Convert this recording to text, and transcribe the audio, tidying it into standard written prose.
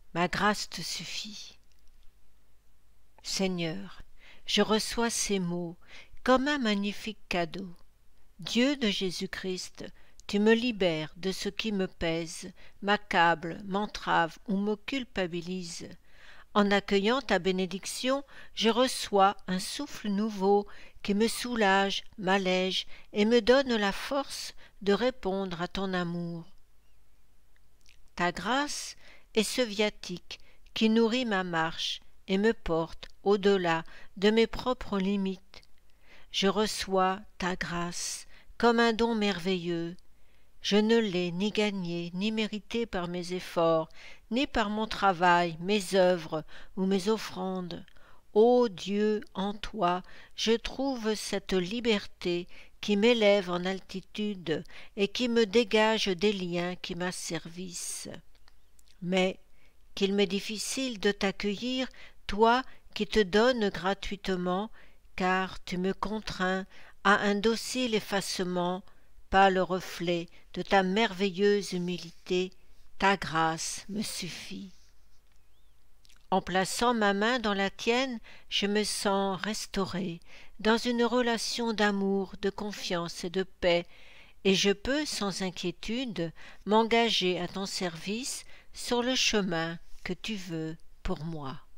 Ma grâce te suffit. Seigneur, je reçois ces mots comme un magnifique cadeau. Dieu de Jésus-Christ, tu me libères de ce qui me pèse, m'accable, m'entrave ou me culpabilise. En accueillant ta bénédiction, je reçois un souffle nouveau qui me soulage, m'allège et me donne la force de répondre à ton amour. Ta grâce est ce viatique qui nourrit ma marche et me porte au-delà de mes propres limites. Je reçois ta grâce comme un don merveilleux. Je ne l'ai ni gagné ni mérité par mes efforts, ni par mon travail, mes œuvres ou mes offrandes. Ô Dieu, en toi, je trouve cette liberté qui m'élève en altitude et qui me dégage des liens qui m'asservissent. Mais qu'il m'est difficile de t'accueillir, toi qui te donnes gratuitement, car tu me contrains à un docile effacement, pâle reflet de ta merveilleuse humilité, ta grâce me suffit. En plaçant ma main dans la tienne, je me sens restaurée dans une relation d'amour, de confiance et de paix, et je peux sans inquiétude m'engager à ton service sur le chemin que tu veux pour moi.